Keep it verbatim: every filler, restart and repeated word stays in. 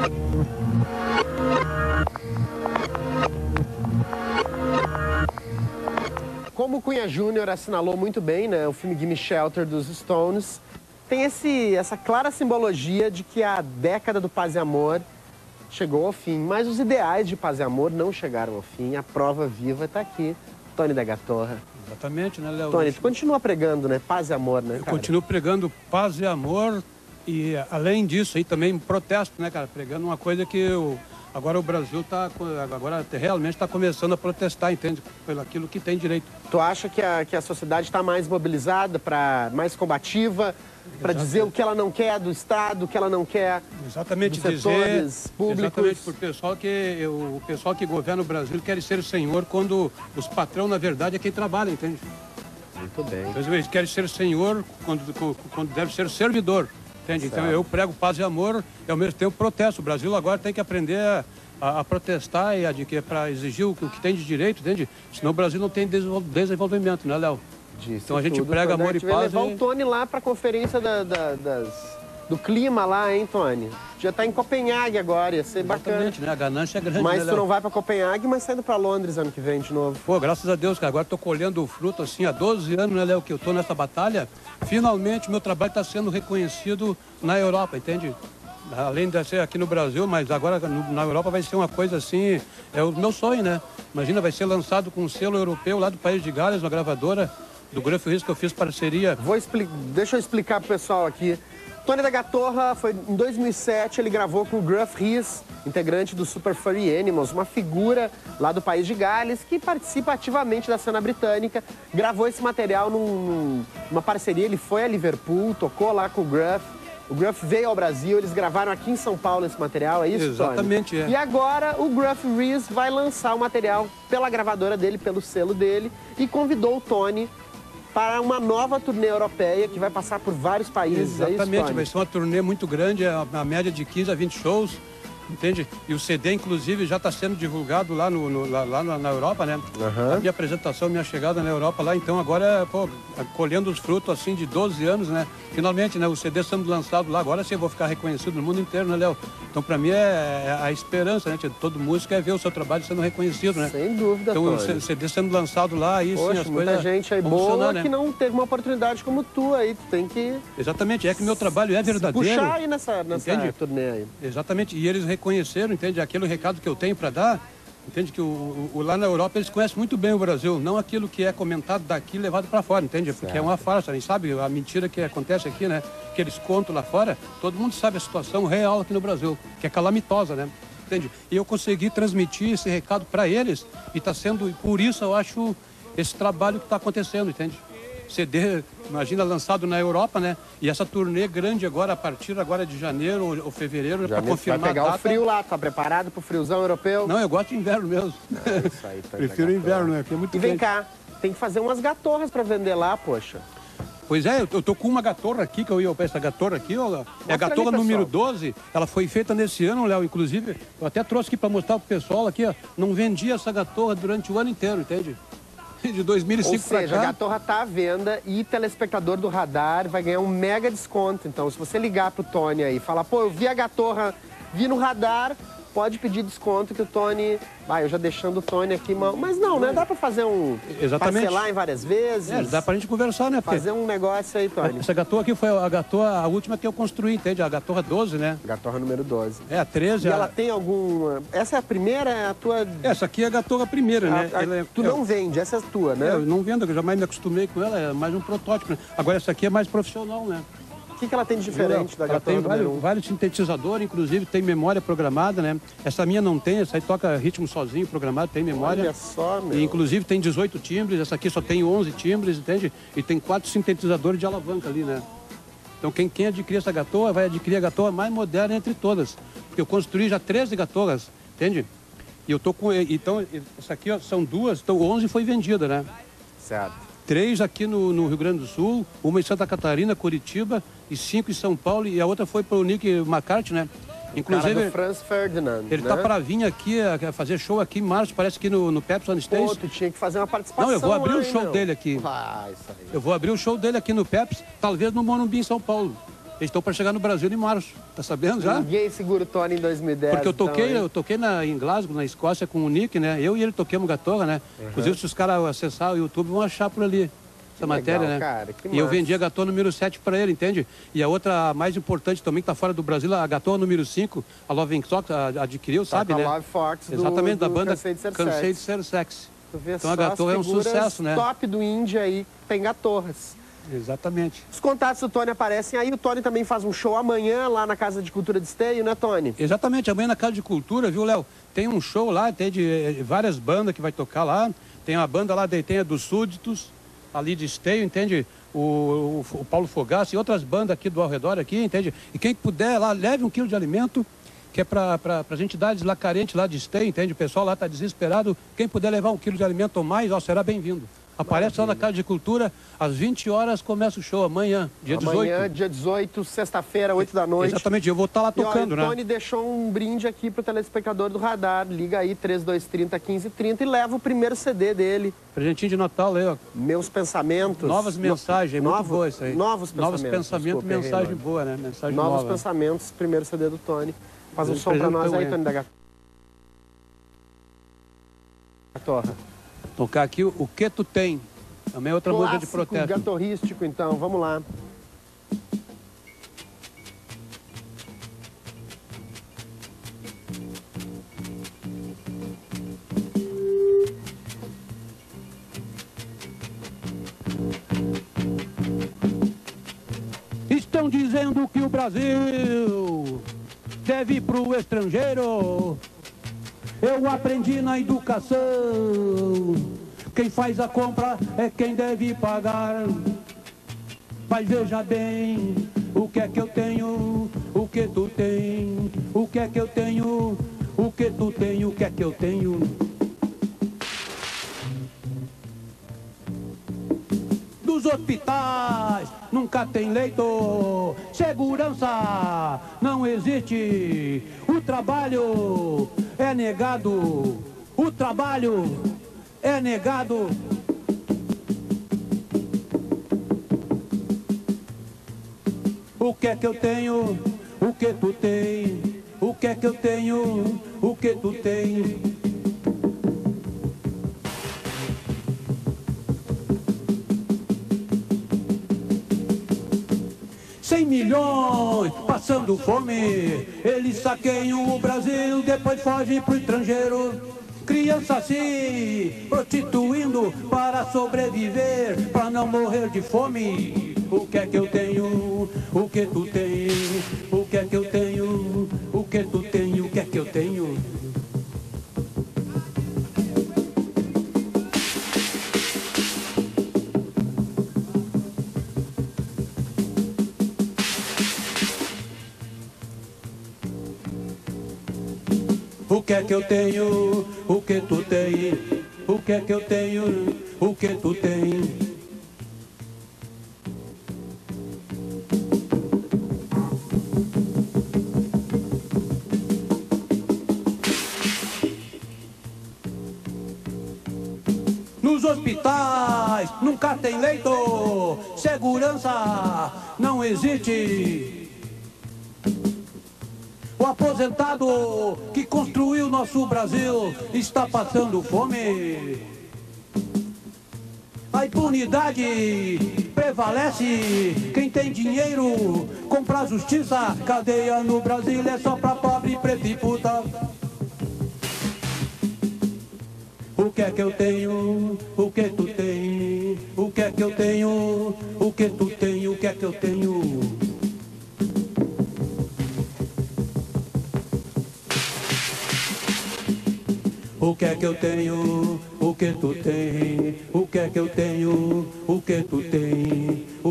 Como o Cunha Júnior assinalou muito bem, né, o filme Gimme Shelter dos Stones, tem esse, essa clara simbologia de que a década do paz e amor chegou ao fim, mas os ideais de paz e amor não chegaram ao fim, a prova viva está aqui. Tony da Gatorra. Exatamente, né, Léo? Tony, tu continua pregando, né, paz e amor, né, cara? Eu continuo pregando paz e amor e, além disso, aí também protesto, né, cara, pregando uma coisa que eu... Agora o Brasil tá, agora realmente está começando a protestar, entende? Pelo aquilo que tem direito. Tu acha que a, que a sociedade está mais mobilizada, pra, mais combativa, para dizer o que ela não quer do Estado, o que ela não quer exatamente dos setores dizer, públicos? Exatamente, por pessoal que, o pessoal que governa o Brasil quer ser o senhor quando os patrão, na verdade, é quem trabalha, entende? Muito bem. Então, eles querem ser senhor quando, quando deve ser servidor. Entende? Então eu prego paz e amor e ao mesmo tempo protesto. O Brasil agora tem que aprender a, a, a protestar e a, de, para exigir o, o que tem de direito, entende? Senão o Brasil não tem desenvolvimento, né, Léo? Então a gente tudo. prega Quando amor a e gente vai paz. levar e... o Tony lá para a conferência da, da, das, do clima lá, hein, Tony? Já está em Copenhague agora, ia ser Exatamente, bacana. né? A ganância é grande, Mas né, tu não vai para Copenhague, mas saindo para Londres ano que vem de novo. Pô, graças a Deus, cara, agora estou colhendo o fruto assim há doze anos, né, Léo, que eu estou nessa batalha. Finalmente meu trabalho está sendo reconhecido na Europa, entende? Além de ser aqui no Brasil, mas agora no, na Europa vai ser uma coisa assim, é o meu sonho, né? Imagina, vai ser lançado com um selo europeu lá do país de Gales, uma gravadora do Gruff Rhys que eu fiz parceria. Vou explicar, deixa eu explicar pro pessoal aqui. Tony da Gatorra, foi em dois mil e sete, ele gravou com o Gruff Rhys, integrante do Super Furry Animals, uma figura lá do país de Gales que participa ativamente da cena britânica. Gravou esse material num, numa parceria, ele foi a Liverpool, tocou lá com o Gruff. O Gruff veio ao Brasil, eles gravaram aqui em São Paulo esse material, é isso, Exatamente, Tony? é. E agora o Gruff Rhys vai lançar o material pela gravadora dele, pelo selo dele, e convidou o Tony para uma nova turnê europeia que vai passar por vários países. Exatamente, é isso, vai ser uma turnê muito grande, a, a média de quinze a vinte shows, entende? E o C D, inclusive, já está sendo divulgado lá, no, no, lá, lá na, na Europa, né? Uhum. A minha apresentação, minha chegada na Europa lá, então agora, pô, colhendo os frutos, assim, de doze anos, né? Finalmente, né? O C D sendo lançado lá, agora sim eu vou ficar reconhecido no mundo inteiro, né, Léo? Então, para mim, é, é a esperança, né? Todo músico é ver o seu trabalho sendo reconhecido, né? Sem dúvida, Então, Tony. o C D sendo lançado lá, aí Poxa, sim, as muita coisas gente aí vão boa funcionar, né? que não teve uma oportunidade como tu aí, tu tem que... Exatamente, é que meu trabalho é verdadeiro. Puxar aí nessa, nessa Entende? turnê aí. Exatamente, e eles reconheceram, entende, aquele recado que eu tenho para dar, entende, que o, o, o, lá na Europa eles conhecem muito bem o Brasil, não aquilo que é comentado daqui levado para fora, entende, porque certo. É uma farsa, a gente sabe a mentira que acontece aqui, né, que eles contam lá fora, todo mundo sabe a situação real aqui no Brasil, que é calamitosa, né, entende, e eu consegui transmitir esse recado para eles, e está sendo, por isso eu acho esse trabalho que está acontecendo, entende. C D, imagina, lançado na Europa, né? E essa turnê grande agora, a partir agora de janeiro ou, ou fevereiro, para confirmar vai pegar a data. o frio lá, tá preparado pro friozão europeu? Não, eu gosto de inverno mesmo. É isso aí, tá Prefiro inverno, né? Porque é muito E vem quente. cá, tem que fazer umas gatorras para vender lá, poxa. Pois é, eu tô com uma gatorra aqui, que eu ia para essa gatorra aqui, ó. É a gatorra ali, número doze, ela foi feita nesse ano, Léo, inclusive. Eu até trouxe aqui para mostrar pro pessoal aqui, ó. Não vendi essa gatorra durante o ano inteiro, entende? De dois mil e cinco Ou seja, pra cá. a Gatorra tá à venda e telespectador do Radar vai ganhar um mega desconto. Então, se você ligar pro Tony aí e falar, pô, eu vi a Gatorra, vi no Radar, pode pedir desconto que o Tony... Vai, eu já deixando o Tony aqui, mas não, né? Dá pra fazer um... Exatamente. Parcelar em várias vezes. É, dá pra gente conversar, né? Porque Fazer um negócio aí, Tony. essa gatorra aqui foi a gatorra, a última que eu construí, entende? A gatorra doze, né? Gatorra número doze. É, a treze. E a... ela tem alguma... Essa é a primeira, é a tua... Essa aqui é a gatorra primeira, né? A, a, Ela é... Tu não vende, essa é a tua, né? É, eu não vendo, eu jamais me acostumei com ela, é mais um protótipo, né? Agora essa aqui é mais profissional, né? O que, que ela tem de diferente da ela Gatorra tem número vários, um? vários sintetizadores, inclusive tem memória programada, né? Essa minha não tem, essa aí toca ritmo sozinho, programado, tem memória. Olha só, meu. E inclusive tem dezoito timbres, essa aqui só tem onze timbres, entende? E tem quatro sintetizadores de alavanca ali, né? Então quem, quem adquirir essa gatorra vai adquirir a gatorra mais moderna entre todas. Porque eu construí já treze gatorras, entende? E eu tô com... Então, essa aqui ó, são duas, então onze foi vendida, né? Certo. Três aqui no, no Rio Grande do Sul, uma em Santa Catarina, Curitiba, e cinco em São Paulo, e a outra foi para o Nick McCarthy, né? Inclusive, Cara do Franz Ferdinand, ele né? tá para vir aqui a, a fazer show aqui em março, parece que no, no Pepsi on Stage. Pô, tu tinha que fazer uma participação. Não, eu vou abrir lá, o show hein, dele aqui. Vai, isso aí. Eu vou abrir o show dele aqui no Pepsi, talvez no Morumbi, em São Paulo. Eles estão para chegar no Brasil em março, tá sabendo já? Ninguém segura o Tony em dois mil e dez. Porque eu toquei, então, eu toquei na, em Glasgow, na Escócia, com o Nick, né? Eu e ele toquemos Gatorra, né? Uhum. Inclusive, se os caras acessarem o YouTube, vão achar por ali essa que matéria, legal, né? Cara, que e eu vendi a Gatorra número sete para ele, entende? E a outra, a mais importante também, que tá fora do Brasil, a Gatorra número cinco, a Love Fox adquiriu, tá, sabe, né? A Love Fox exatamente, do, da banda Cansei de Ser Cansei de Ser Sexy. Então a Gatorra é um sucesso, né? Top do Índia aí, tem Gatorras. Exatamente. Os contatos do Tony aparecem aí. O Tony também faz um show amanhã lá na Casa de Cultura de Esteio, né, Tony? Exatamente, amanhã na Casa de Cultura, viu, Léo? Tem um show lá, tem de várias bandas que vai tocar lá. Tem a banda lá, tem a dos Súditos, ali de Esteio, entende? O, o, o Paulo Fogaça e outras bandas aqui do ao redor aqui, entende? E quem puder lá, leve um quilo de alimento, que é para pra, as entidades lá carentes lá de Esteio, entende? O pessoal lá está desesperado. Quem puder levar um quilo de alimento ou mais, ó, será bem-vindo. Aparece lá na Casa de Cultura, às vinte horas começa o show, amanhã, dia dezoito. Amanhã, dia dezoito, sexta-feira, oito da noite. Exatamente, eu vou estar lá tocando, e, ó, né? O Tony deixou um brinde aqui pro telespectador do Radar. Liga aí, três dois três zero, quinze trinta e leva o primeiro C D dele. Presentinho de Natal aí, ó. Meus Pensamentos. Novas mensagens, no... muito Novo... boa isso aí. Novos Pensamentos. Novos Pensamentos, desculpa, mensagem errei, boa, né? Mensagem Novos nova. Pensamentos, primeiro C D do Tony. Faz um som pra nós aí, Tony da Gatorra. Tocar aqui o, o Que Tu Tem. Também é outra música de protesto. Gatorrístico, então, vamos lá. Estão dizendo que o Brasil deve ir pro estrangeiro. Eu aprendi na educação. Quem faz a compra é quem deve pagar. Mas veja bem, o que é que eu tenho, o que tu tem, o que é que eu tenho, o que tu tem, o que é que eu tenho. Dos hospitais nunca tem leito, segurança não existe, o trabalho é negado, o trabalho é negado. O que é que eu tenho? O que tu tem? O que é que eu tenho? O que tu tem? Cem milhões passando fome, eles saqueiam o Brasil, depois fogem pro estrangeiro. Criança se prostituindo para sobreviver, para não morrer de fome. O que é que eu tenho? O que tu tem? O que é que eu tenho? O que tu tem? O que é que eu tenho? O que é que eu tenho? O que tu tem? O que é que eu tenho? O que tu tem? Nos hospitais nunca tem leito, segurança não existe. O aposentado que construiu nosso Brasil está passando fome. A impunidade prevalece. Quem tem dinheiro compra justiça. Cadeia no Brasil é só pra pobre, preto e puta. O que é que eu tenho? O que tu tem? O que é que eu tenho? O que tu tem? O que é que eu tenho? O que é que eu tenho? O que tu tem? O que é que eu tenho? O que tu tem?